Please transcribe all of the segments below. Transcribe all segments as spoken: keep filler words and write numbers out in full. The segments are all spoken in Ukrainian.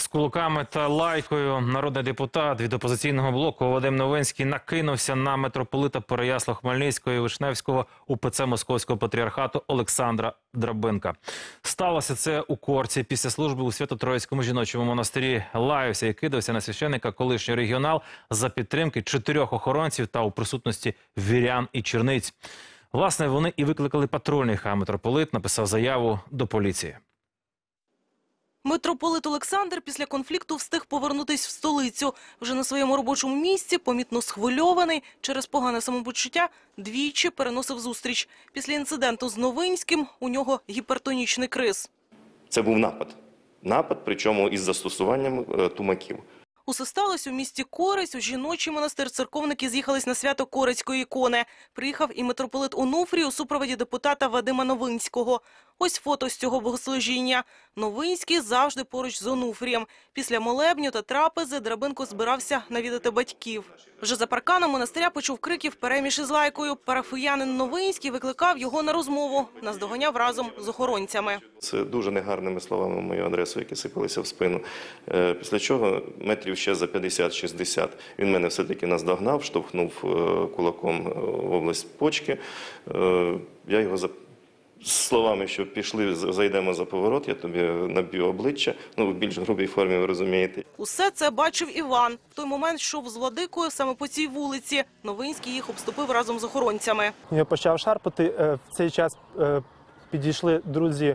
З кулаками та лайкою народний депутат від опозиційного блоку Вадим Новинський накинувся на митрополита Переяслав-Хмельницького і Вишневського УПЦ Московського патріархату Олександра Драбинка. Сталося це у Корці. Після служби у Свято-Троїцькому жіночому монастирі лаявся і кидався на священника колишній регіонал за підтримки чотирьох охоронців та у присутності вірян і черниць. Власне, вони і викликали патрульних, а митрополит написав заяву до поліції. Митрополит Олександр після конфлікту встиг повернутись в столицю. Вже на своєму робочому місці, помітно схвильований, через погане самопочуття, двічі переносив зустріч. Після інциденту з Новинським у нього гіпертонічний криз. Це був напад. Напад, причому із застосуванням тумаків. Усе сталося у місті Корець. У жіночий монастир церковники з'їхались на свято Корецької ікони. Приїхав і митрополит Онуфрій у супроводі депутата Вадима Новинського. Ось фото з цього богослужіння. Новинський завжди поруч з Онуфрієм. Після молебню та трапези Драбинко збирався навідати батьків. Вже за парканом монастиря почув криків переміж із лайкою. Парафіянин Новинський викликав його на розмову. Наздоганяв разом з охоронцями. Це дуже негарними словами в мою адресу, які сипалися в спину. Після чого метрів ще за п'ятдесят-шістдесят він мене все-таки наздогнав, штовхнув кулаком в область почки. Я його запитав. З словами, що пішли, зайдемо за поворот, я тобі наб'ю обличчя, ну, в більш грубій формі, ви розумієте. Усе це бачив Іван. В той момент йшов з владикою саме по цій вулиці. Новинський їх обступив разом з охоронцями. Я почав шарпати. В цей час підійшли друзі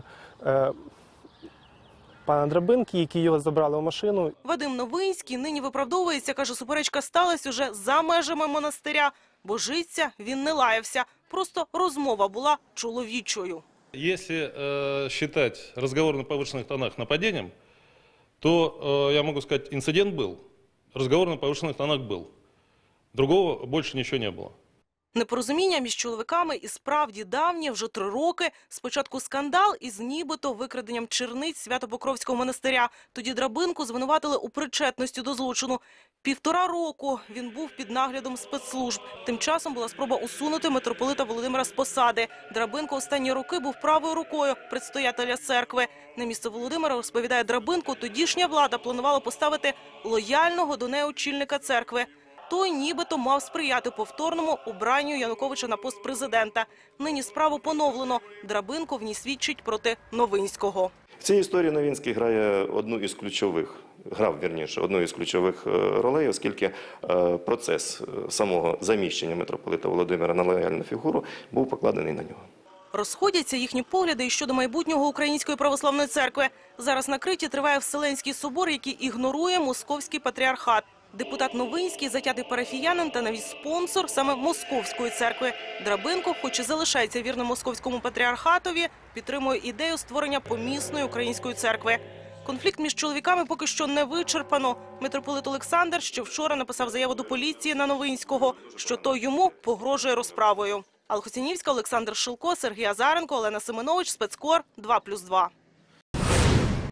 пана Драбинки, які його забрали в машину. Вадим Новинський нині виправдовується, каже, суперечка сталася уже за межами монастиря. Божиться він не лаявся, просто розмова була чоловічою. Якщо э, считать разговор на повышенных тонах нападением, то э, я могу сказать, инцидент был, разговор на повышенных тонах был. Другого больше ничего не было. Непорозуміння між чоловіками і справді давнє, вже три роки. Спочатку скандал із нібито викраденням черниць Свято-Покровського монастиря. Тоді Драбинку звинуватили у причетності до злочину. Півтора року він був під наглядом спецслужб. Тим часом була спроба усунути митрополита Володимира з посади. Драбинко останні роки був правою рукою предстоятеля церкви. На місце Володимира, розповідає Драбинко, тодішня влада планувала поставити лояльного до неї очільника церкви. Той нібито мав сприяти повторному обранню Януковича на пост президента. Нині справу поновлено. Драбинко в ній свідчить проти Новинського. В цій історії Новинський грає одну із ключових, грав, вірніше, одну із ключових ролей, оскільки процес самого заміщення митрополита Володимира на лояльну фігуру був покладений на нього. Розходяться їхні погляди і щодо майбутнього Української православної церкви. Зараз на Криті триває Вселенський собор, який ігнорує Московський патріархат. Депутат Новинський – затятий парафіянин та навіть спонсор саме Московської церкви. Драбинко, хоч і залишається вірним Московському патріархатові, підтримує ідею створення помісної української церкви. Конфлікт між чоловіками поки що не вичерпано. Митрополит Олександр ще вчора написав заяву до поліції на Новинського, що той йому погрожує розправою. Алла Хоцянівська, Олександр Шилко, Сергій Азаренко, Олена Семенович, Спецкор, два плюс два.